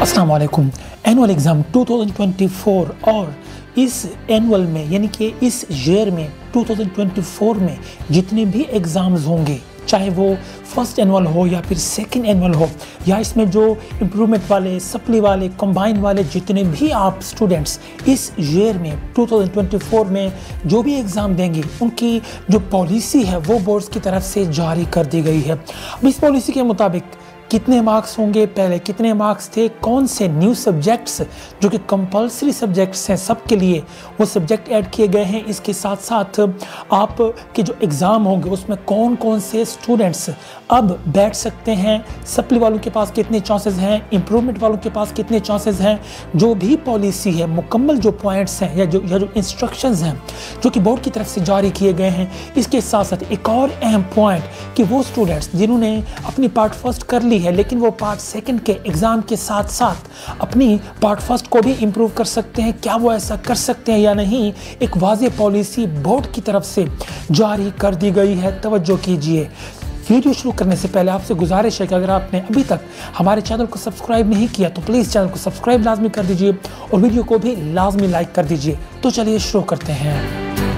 अस्सलाम वालेकुम। Annual exam 2024 और इस एनुअल में यानी कि इस ईयर में 2024 में जितने भी एग्ज़ाम्स होंगे, चाहे वो फर्स्ट एनुअल हो या फिर सेकंड एनुअल हो, या इसमें जो इम्प्रूवमेंट वाले, सप्ली वाले, कंबाइन वाले जितने भी आप स्टूडेंट्स इस ईयर में 2024 में जो भी एग्ज़ाम देंगे, उनकी जो पॉलिसी है वो बोर्ड्स की तरफ से जारी कर दी गई है। अब इस पॉलिसी के मुताबिक कितने मार्क्स होंगे, पहले कितने मार्क्स थे, कौन से न्यू सब्जेक्ट्स जो कि कंपलसरी सब्जेक्ट्स हैं सबके लिए वो सब्जेक्ट ऐड किए गए हैं। इसके साथ साथ आप के जो एग्ज़ाम होंगे उसमें कौन कौन से स्टूडेंट्स अब बैठ सकते हैं, सप्ली वालों के पास कितने चांसेस हैं, इम्प्रूवमेंट वालों के पास कितने चांसेस हैं। जो भी पॉलिसी है, मुकम्मल जो पॉइंट्स हैं या जो इंस्ट्रक्शंस हैं जो कि बोर्ड की तरफ से जारी किए गए हैं। इसके साथ साथ एक और अहम पॉइंट कि वो स्टूडेंट्स जिन्होंने अपनी पार्ट फर्स्ट कर ली है लेकिन वो पार्ट सेकंड के एग्ज़ाम के साथ साथ अपनी पार्ट फर्स्ट को भी इम्प्रूव कर सकते हैं, क्या वो ऐसा कर सकते हैं या नहीं, एक वाज़ेह पॉलिसी बोर्ड की तरफ से जारी कर दी गई है। तवज्जो कीजिए। वीडियो शुरू करने से पहले आपसे गुजारिश है कि अगर आपने अभी तक हमारे चैनल को सब्सक्राइब नहीं किया तो प्लीज़ चैनल को सब्सक्राइब लाजमी कर दीजिए और वीडियो को भी लाजमी लाइक कर दीजिए। तो चलिए शुरू करते हैं।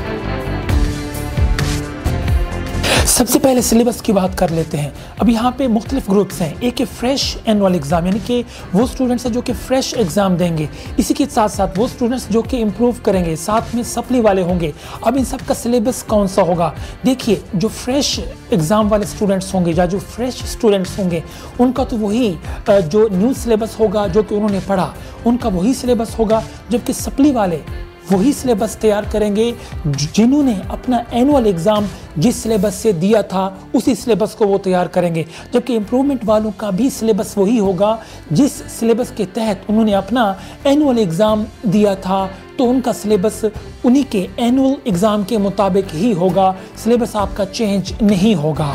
सबसे पहले सिलेबस की बात कर लेते हैं। अब यहाँ पे मुख्तलिफ ग्रुप्स हैं। एक है फ्रेश एनुअल एग्ज़ाम, यानी कि वो स्टूडेंट्स हैं जो कि फ्रेश एग्ज़ाम देंगे। इसी के साथ साथ वो स्टूडेंट्स जो कि इम्प्रूव करेंगे, साथ में सप्ली वाले होंगे। अब इन सब का सिलेबस कौन सा होगा? देखिए, जो फ्रेश एग्ज़ाम वाले स्टूडेंट्स होंगे या जो फ्रेश स्टूडेंट्स होंगे उनका तो वही जो न्यू सिलेबस होगा जो कि उन्होंने पढ़ा, उनका वही सिलेबस होगा। जबकि सप्ली वाले वही सिलेबस तैयार करेंगे जिन्होंने अपना एनुअल एग्ज़ाम जिस सिलेबस से दिया था उसी सिलेबस को वो तैयार करेंगे। जबकि इम्प्रूवमेंट वालों का भी सिलेबस वही होगा जिस सिलेबस के तहत उन्होंने अपना एनुअल एग्ज़ाम दिया था, तो उनका सिलेबस उन्हीं के एनुअल एग्ज़ाम के मुताबिक ही होगा। सिलेबस आपका चेंज नहीं होगा।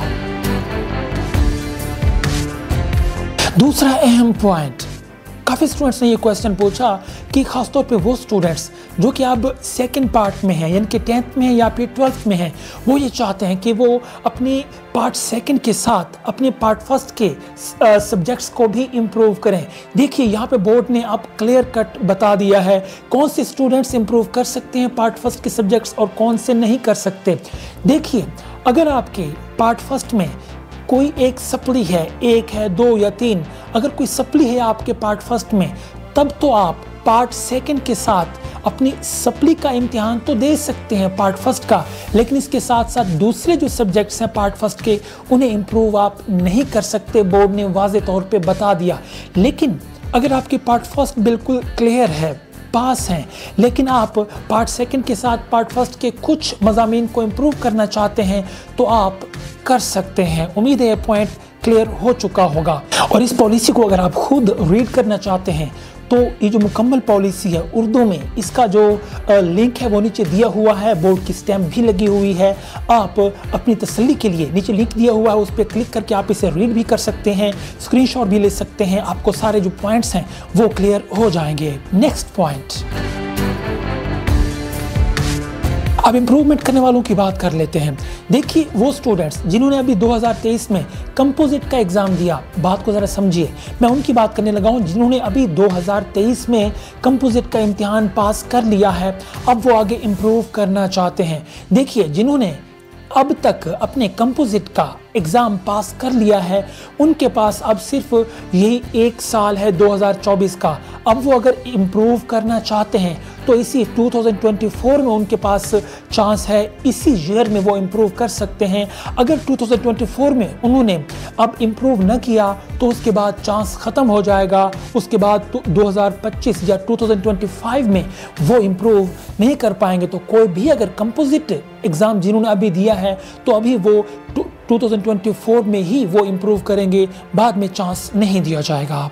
दूसरा अहम पॉइंट, काफ़ी स्टूडेंट्स ने ये क्वेश्चन पूछा कि खासतौर पे वो स्टूडेंट्स जो कि अब सेकंड पार्ट में हैं, यानी कि 10th में हैं या फिर 12th में हैं, वो ये चाहते हैं कि वो अपने पार्ट सेकंड के साथ अपने पार्ट फर्स्ट के सब्जेक्ट्स को भी इम्प्रूव करें। देखिए, यहाँ पे बोर्ड ने अब क्लियर कट बता दिया है कौन से स्टूडेंट्स इम्प्रूव कर सकते हैं पार्ट फर्स्ट के सब्जेक्ट्स और कौन से नहीं कर सकते। देखिए, अगर आपके पार्ट फर्स्ट में कोई एक सप्ली है, एक है, दो या तीन, अगर कोई सप्ली है आपके पार्ट फर्स्ट में, तब तो आप पार्ट सेकंड के साथ अपनी सप्ली का इम्तिहान तो दे सकते हैं पार्ट फर्स्ट का, लेकिन इसके साथ साथ दूसरे जो सब्जेक्ट्स हैं पार्ट फर्स्ट के उन्हें इम्प्रूव आप नहीं कर सकते। बोर्ड ने वाज़ेह तौर पे बता दिया। लेकिन अगर आपकी पार्ट फर्स्ट बिल्कुल क्लियर है, पास हैं, लेकिन आप पार्ट सेकंड के साथ पार्ट फर्स्ट के कुछ मज़ामीन को इम्प्रूव करना चाहते हैं तो आप कर सकते हैं। उम्मीद है ये पॉइंट क्लियर हो चुका होगा। और इस पॉलिसी को अगर आप खुद रीड करना चाहते हैं तो ये जो मुकम्मल पॉलिसी है उर्दू में, इसका जो लिंक है वो नीचे दिया हुआ है, बोर्ड की स्टैम्प भी लगी हुई है। आप अपनी तसल्ली के लिए नीचे लिंक दिया हुआ है, उस पर क्लिक करके आप इसे रीड भी कर सकते हैं, स्क्रीनशॉट भी ले सकते हैं। आपको सारे जो पॉइंट्स हैं वो क्लियर हो जाएंगे। नेक्स्ट पॉइंट, अब इम्प्रूवमेंट करने वालों की बात कर लेते हैं। देखिए, वो स्टूडेंट्स जिन्होंने अभी 2023 में कंपोजिट का एग्ज़ाम दिया, बात को ज़रा समझिए, मैं उनकी बात करने लगा हूँ जिन्होंने अभी 2023 में कंपोजिट का इम्तिहान पास कर लिया है, अब वो आगे इम्प्रूव करना चाहते हैं। देखिए, जिन्होंने अब तक अपने कंपोजिट का एग्ज़ाम पास कर लिया है उनके पास अब सिर्फ यही एक साल है 2024 का। अब वो अगर इम्प्रूव करना चाहते हैं तो इसी 2024 में उनके पास चांस है, इसी ईयर में वो इम्प्रूव कर सकते हैं। अगर 2024 में उन्होंने अब इम्प्रूव न किया तो उसके बाद चांस ख़त्म हो जाएगा। उसके बाद 2025 या 2025 में वो इम्प्रूव नहीं कर पाएंगे। तो कोई भी अगर कंपोजिट एग्ज़ाम जिन्होंने अभी दिया है तो अभी वो 2024 में ही वो इम्प्रूव करेंगे, बाद में चांस नहीं दिया जाएगा।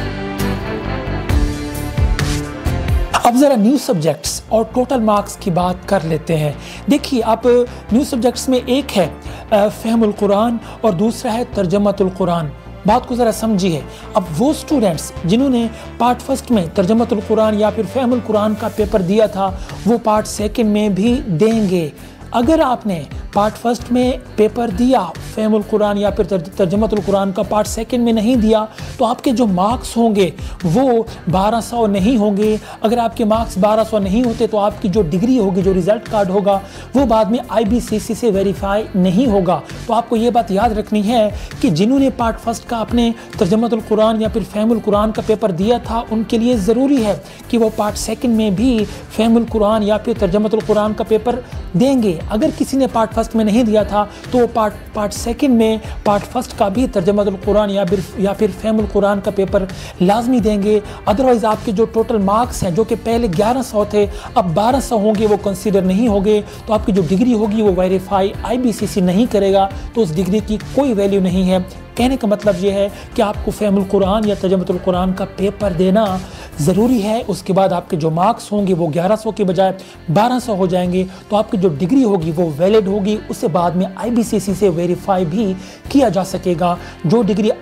अब ज़रा न्यू सब्जेक्ट्स और टोटल मार्क्स की बात कर लेते हैं। देखिए, अब न्यू सब्जेक्ट्स में एक है फ़हमुल कुरान और दूसरा है तर्जमतुल कुरान। बात को ज़रा समझिए। अब वो स्टूडेंट्स जिन्होंने पार्ट फर्स्ट में तर्जमतुल कुरान या फिर फ़हमुल कुरान का पेपर दिया था वो पार्ट सेकंड में भी देंगे। अगर आपने पार्ट फर्स्ट में पेपर दिया फ़हमुल कुरान या फिर तर्जुमतुल कुरान का, पार्ट सेकंड में नहीं दिया, तो आपके जो मार्क्स होंगे वो 1200 नहीं होंगे। अगर आपके मार्क्स 1200 नहीं होते तो आपकी जो डिग्री होगी, जो रिज़ल्ट कार्ड होगा, वो बाद में IBCC से वेरीफाई नहीं होगा। तो आपको ये बात याद रखनी है कि जिन्होंने पार्ट फर्स्ट का अपने तर्जुमतुल कुरान या फिर फ़हमुल कुरान का पेपर दिया था, उनके लिए ज़रूरी है कि वो पार्ट सेकंड में भी फ़हमुल कुरान या फिर तर्जुमतुल कुरान का पेपर देंगे। अगर किसी ने पार्ट फर्स्ट में नहीं दिया था तो वो पार्ट सेकंड में पार्ट फर्स्ट का भी तर्जुमतुल कुरान या फिर फ़हमुल कुरान का पेपर लाजमी देंगे। अदरवाइज़ आपके जो टोटल मार्क्स हैं, जो कि पहले 1100 थे, अब 1200 होंगे, वो कंसीडर नहीं होंगे। तो आपकी जो डिग्री होगी वो वेरीफाई IBCC नहीं करेगा, तो उस डिग्री की कोई वैल्यू नहीं है। कहने का मतलब ये है कि आपको फ़हमुल कुरान या तर्जुमतुल कुरान का पेपर देना ज़रूरी है। उसके बाद आपके जो मार्क्स होंगे वो 1100 के बजाय 1200 हो जाएंगे, तो आपकी जो डिग्री होगी वो वैलिड होगी। उससे बाद में IBCC से वेरीफाई भी किया जा सकेगा। जो डिग्री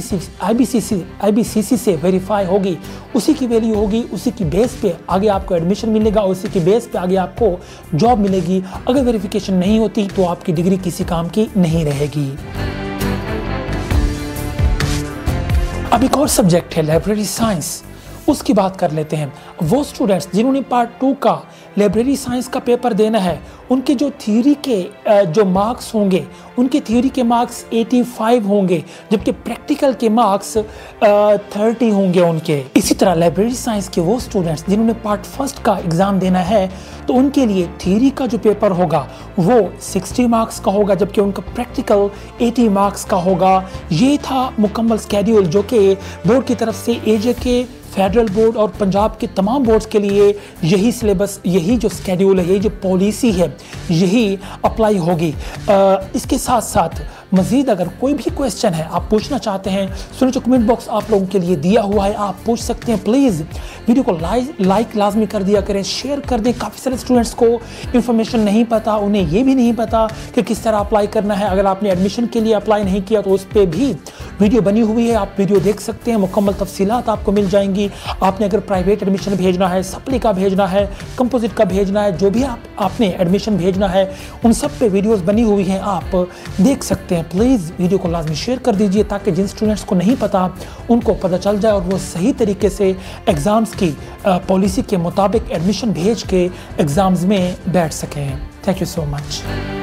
IBCC से वेरीफाई होगी उसी की वैल्यू होगी, उसी की बेस पे आगे आपको एडमिशन मिलेगा, उसी की बेस पे आगे आपको जॉब मिलेगी। अगर वेरिफिकेशन नहीं होती तो आपकी डिग्री किसी काम की नहीं रहेगी। अब एक और सब्जेक्ट है लाइब्रेरी साइंस, उसकी बात कर लेते हैं। वो स्टूडेंट्स जिन्होंने पार्ट 2 का लाइब्रेरी साइंस का पेपर देना है, उनके जो थ्योरी के जो मार्क्स होंगे, उनके थ्योरी के मार्क्स 85 होंगे, जबकि प्रैक्टिकल के मार्क्स 30 होंगे उनके। इसी तरह लाइब्रेरी साइंस के वो स्टूडेंट्स जिन्होंने पार्ट फर्स्ट का एग्ज़ाम देना है, तो उनके लिए थ्योरी का जो पेपर होगा वो 60 मार्क्स का होगा, जबकि उनका प्रैक्टिकल 80 मार्क्स का होगा। ये था मुकम्मल स्केड्यूल जो कि बोर्ड की तरफ से AJK, फेडरल बोर्ड और पंजाब के तमाम बोर्ड्स के लिए यही सिलेबस, यही जो स्केड्यूल है, यही जो पॉलिसी है, यही अप्लाई होगी। इसके साथ साथ मज़ीद अगर कोई भी क्वेश्चन है आप पूछना चाहते हैं, सुनो जो कमेंट बॉक्स आप लोगों के लिए दिया हुआ है, आप पूछ सकते हैं। प्लीज़ वीडियो को लाइक लाजमी कर दिया करें, शेयर कर दें। काफ़ी सारे स्टूडेंट्स को इन्फॉर्मेशन नहीं पता, उन्हें ये भी नहीं पता कि किस तरह अप्लाई करना है। अगर आपने एडमिशन के लिए अप्लाई नहीं किया तो उस पर भी वीडियो बनी हुई है, आप वीडियो देख सकते हैं, मुकम्मल तफसीलात आपको मिल जाएंगी। आपने अगर प्राइवेट एडमिशन भेजना है, सप्ली का भेजना है, कंपोजिट का भेजना है, जो भी आपने एडमिशन भेजना है, उन सब पे वीडियोस बनी हुई हैं, आप देख सकते हैं। प्लीज़ वीडियो को लाजमी शेयर कर दीजिए ताकि जिन स्टूडेंट्स को नहीं पता उनको पता चल जाए और वो सही तरीके से एग्ज़ाम्स की पॉलिसी के मुताबिक एडमिशन भेज के एग्ज़ाम्स में बैठ सकें। Thank you so much.